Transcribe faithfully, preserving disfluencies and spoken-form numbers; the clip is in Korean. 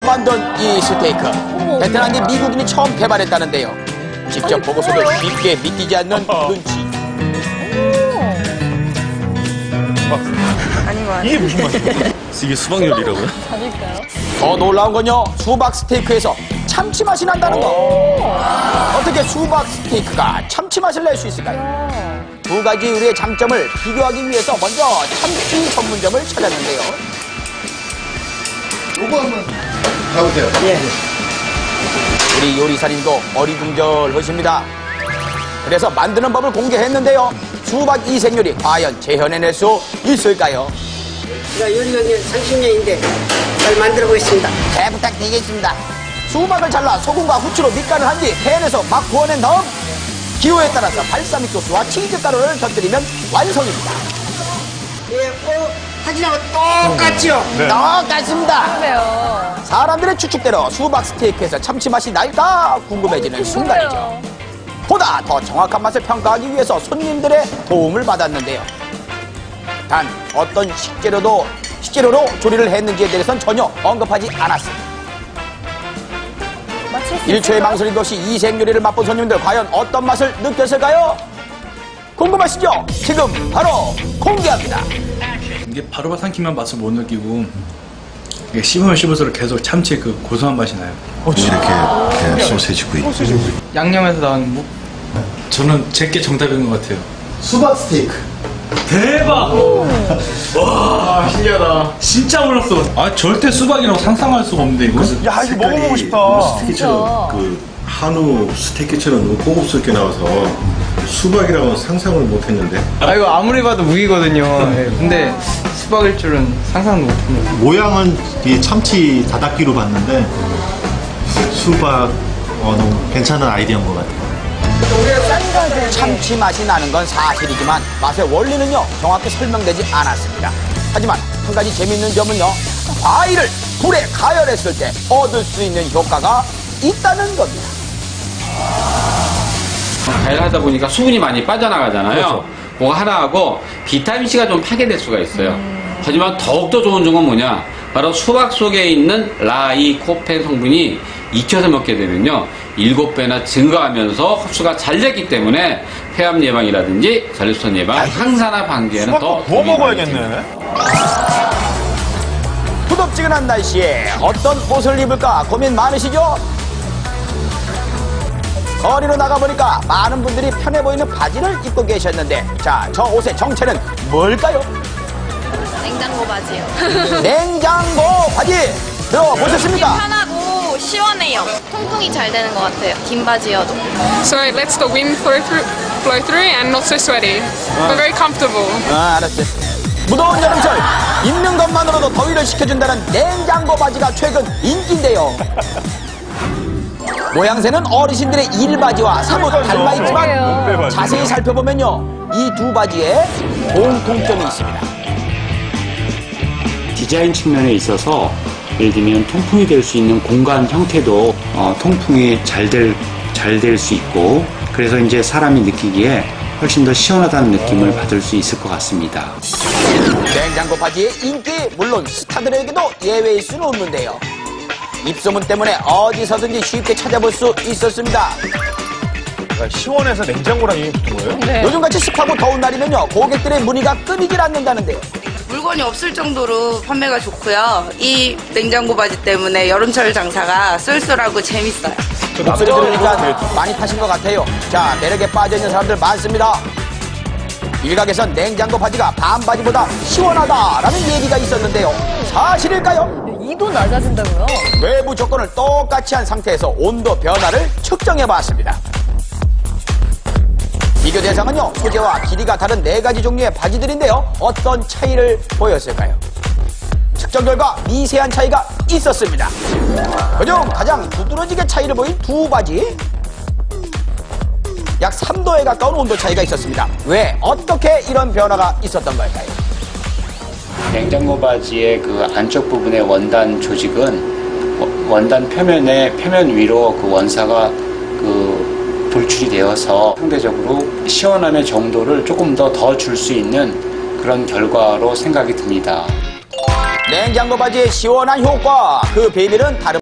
만든 이 스테이크. 베트남이 미국인이 처음 개발했다는데요. 직접 보고서도 쉽게 믿기지 않는 눈치. 아닌 것 같아요. 이게 무슨 맛이에요? 이게 수박 요리라고요? 아닐까요? 더 놀라운 건요, 수박 스테이크에서 참치 맛이 난다는 거. 어떻게 수박 스테이크가 참치 맛을 낼 수 있을까요? 두 가지 요리의 장점을 비교하기 위해서 먼저 참치 전문점을 찾았는데요. 요거 한번 가보세요. 예. 우리 요리사님도 어리둥절하십니다. 그래서 만드는 법을 공개했는데요. 수박 이색 요리 과연 재현해낼 수 있을까요? 제가 요리가 삼십 년인데 잘 만들어 보겠습니다. 잘 부탁드리겠습니다. 수박을 잘라 소금과 후추로 밑간을 한 뒤 팬에서 막 구워낸 다음 기호에 따라서 발사믹 소스와 치즈 가루를 곁들이면 완성입니다. 예, 어, 사진하고 똑같죠? 네. 똑같습니다. 그래요. 사람들의 추측대로 수박 스테이크에서 참치 맛이 날까 궁금해지는 순간이죠. 보다 더 정확한 맛을 평가하기 위해서 손님들의 도움을 받았는데요. 단 어떤 식재료도 식재료로 조리를 했는지에 대해서는 전혀 언급하지 않았습니다. 일 초의 망설임도 없이 이색 요리를 맛본 손님들 과연 어떤 맛을 느꼈을까요? 궁금하시죠? 지금 바로 공개합니다. 이게 바로바로 삼키면 맛을 못 느끼고 이게 씹으면 씹을수록 계속 참치의 그 고소한 맛이 나요. 이렇게, 이렇게 소세지 구이. 양념에서 나오는 묵? 저는 제게 정답인 것 같아요. 수박 스테이크. 대박! 와, 신기하다. 진짜 몰랐어. 아, 절대 수박이라고 상상할 수가 없는데, 이거. 야, 이거 먹어보고 싶다. 스테이크처럼 그 한우 스테이크처럼 너무 고급스럽게 나와서 수박이라고는 상상을 못했는데. 아 이거 아무리 봐도 무기거든요. 네, 근데 수박일 줄은 상상도 못했네요. 모양은 이 참치 다닥기로 봤는데 수박 어, 너무 괜찮은 아이디어인 것 같아요. 참치 맛이 나는 건 사실이지만 맛의 원리는요 정확히 설명되지 않았습니다. 하지만 한 가지 재밌는 점은요, 과일을 불에 가열했을 때 얻을 수 있는 효과가 있다는 겁니다. 가열하다 보니까 수분이 많이 빠져나가잖아요. 그렇죠. 그거 하나하고 비타민C가 좀 파괴될 수가 있어요. 음. 하지만 더욱더 좋은 점은 뭐냐, 바로 수박 속에 있는 라이코펜 성분이 익혀서 먹게 되면요 일곱 배나 증가하면서 흡수가 잘 됐기 때문에 폐암 예방이라든지 전립선 예방, 항산화 방지에는 더 구워 먹어야겠네. 후덥지근한 날씨에 어떤 옷을 입을까 고민 많으시죠? 거리로 나가보니까 많은 분들이 편해 보이는 바지를 입고 계셨는데, 자, 저 옷의 정체는 뭘까요? 냉장고 바지요. 냉장고 바지 들어보셨습니까? 편하고 시원해요. 통풍이 잘 되는 것 같아요. 긴 바지여도. So it lets the wind flow through, flow through and not so sweaty. But very comfortable. 아, 알았어요. 무더운 여름철 입는 것만으로도 더위를 식혀준다는 냉장고 바지가 최근 인기인데요. 모양새는 어르신들의 일바지와 사뭇 닮아있지만 자세히 살펴보면요 이 두 바지에 공통점이 있습니다. 디자인 측면에 있어서 예를 들면 통풍이 될 수 있는 공간 형태도 어, 통풍이 잘 될, 잘 될 수 있고, 그래서 이제 사람이 느끼기에 훨씬 더 시원하다는 느낌을 받을 수 있을 것 같습니다. 냉장고 바지의 인기 물론 스타들에게도 예외일 수는 없는데요. 입소문 때문에 어디서든지 쉽게 찾아볼 수 있었습니다. 시원해서 냉장고랑 이게 붙은 거예요? 네. 요즘같이 습하고 더운 날이면요 고객들의 문의가 끊이질 않는다는데요. 물건이 없을 정도로 판매가 좋고요. 이 냉장고 바지 때문에 여름철 장사가 쏠쏠하고 재밌어요. 목소리 들으니까 많이 파신 것 같아요. 자, 매력에 빠져있는 사람들 많습니다. 일각에선 냉장고 바지가 반바지보다 시원하다라는 얘기가 있었는데요. 사실일까요? 이 도 낮아진다고요? 외부 조건을 똑같이 한 상태에서 온도 변화를 측정해봤습니다. 비교 대상은요, 소재와 길이가 다른 네 가지 종류의 바지들인데요. 어떤 차이를 보였을까요? 측정 결과 미세한 차이가 있었습니다. 그중 가장 두드러지게 차이를 보인 두 바지, 약 삼 도에 가까운 온도 차이가 있었습니다. 왜, 어떻게 이런 변화가 있었던 걸까요? 냉장고 바지의 그 안쪽 부분의 원단 조직은 원단 표면에 표면 위로 그 원사가 그 돌출이 되어서 상대적으로 시원함의 정도를 조금 더 더 줄 수 있는 그런 결과로 생각이 듭니다. 냉장고 바지의 시원한 효과, 그 비밀은 다른